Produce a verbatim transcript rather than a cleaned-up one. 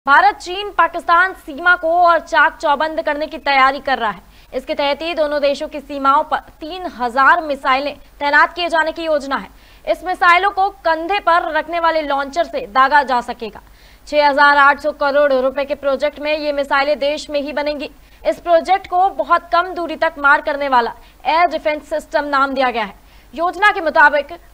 भारत चीन पाकिस्तान सीमा को और चाक चौबंद करने की तैयारी कर रहा है। इसके तहत ही दोनों देशों की सीमाओं पर तीन हजार मिसाइलें तैनात किए जाने की योजना है। इस मिसाइलों को कंधे पर रखने वाले लॉन्चर से दागा जा सकेगा। छह हजार आठ सौ करोड़ रुपए के प्रोजेक्ट में ये मिसाइलें देश में ही बनेंगी। इस प्रोजेक्ट को बहुत कम दूरी तक मार करने वाला एयर डिफेंस सिस्टम नाम दिया गया है। योजना के मुताबिक